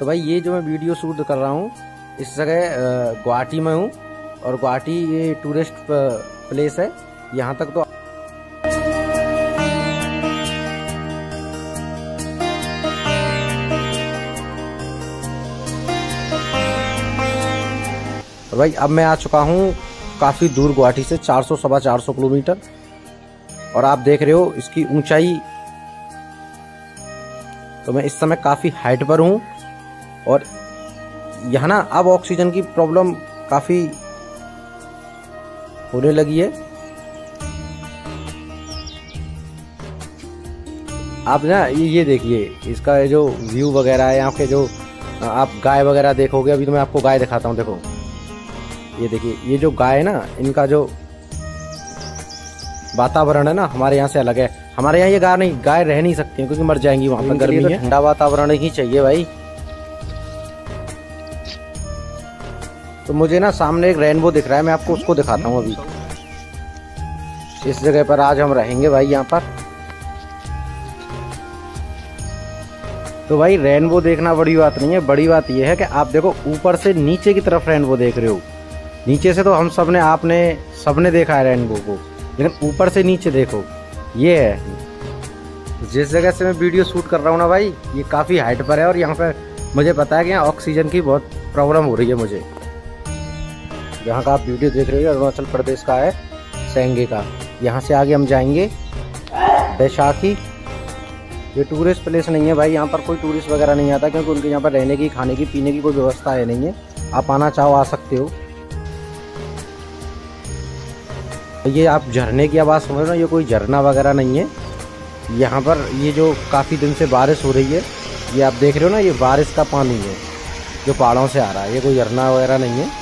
तो भाई ये जो मैं वीडियो शूट कर रहा हूँ इस जगह गुवाहाटी में हूँ, और गुवाहाटी ये टूरिस्ट प्लेस है। यहाँ तक तो और भाई अब मैं आ चुका हूँ काफ़ी दूर गुवाहाटी से, 400-450 किलोमीटर। और आप देख रहे हो इसकी ऊंचाई। तो मैं इस समय काफ़ी हाइट पर हूँ, और यहाँ ना अब ऑक्सीजन की प्रॉब्लम काफ़ी होने लगी है। आप ना ये देखिए इसका जो व्यू वगैरह है यहाँ के, जो आप गाय वगैरह देखोगे। अभी तो मैं आपको गाय दिखाता हूँ। देखो ये देखिए, ये जो गाय है ना, इनका जो वातावरण है ना हमारे यहाँ से अलग है। हमारे यहाँ ये गाय रह नहीं सकती क्योंकि मर जाएंगी वहाँ पर, गर्मी है। ठंडा वातावरण ही चाहिए भाई। तो मुझे ना सामने एक रेनबो दिख रहा है, मैं आपको उसको दिखाता हूँ। अभी इस जगह पर आज हम रहेंगे भाई यहाँ पर। तो भाई रेनबो देखना बड़ी बात नहीं है, बड़ी बात यह है कि आप देखो ऊपर से नीचे की तरफ रेनबो देख रहे हो। नीचे से तो हम सबने देखा है रेनबो को, लेकिन ऊपर से नीचे देखो। ये है जिस जगह से मैं वीडियो शूट कर रहा हूँ ना भाई, ये काफ़ी हाइट पर है, और यहाँ पर मुझे पता है कि यहाँ ऑक्सीजन की बहुत प्रॉब्लम हो रही है मुझे। यहाँ का आप वीडियो देख रहे हो अरुणाचल प्रदेश का है, सेंगे का। यहाँ से आगे हम जाएंगे बैशाखी। ये टूरिस्ट प्लेस नहीं है भाई, यहाँ पर कोई टूरिस्ट वगैरह नहीं आता, क्योंकि उनके यहाँ पर रहने की, खाने की, पीने की कोई व्यवस्था है नहीं है। आप आना चाहो आ सकते हो। ये आप झरने की आवाज़ सुन रहे हो, ये कोई झरना वगैरह नहीं है। यहाँ पर ये जो काफ़ी दिन से बारिश हो रही है, ये आप देख रहे हो ना, ये बारिश का पानी है जो पहाड़ों से आ रहा है। ये कोई झरना वगैरह नहीं है।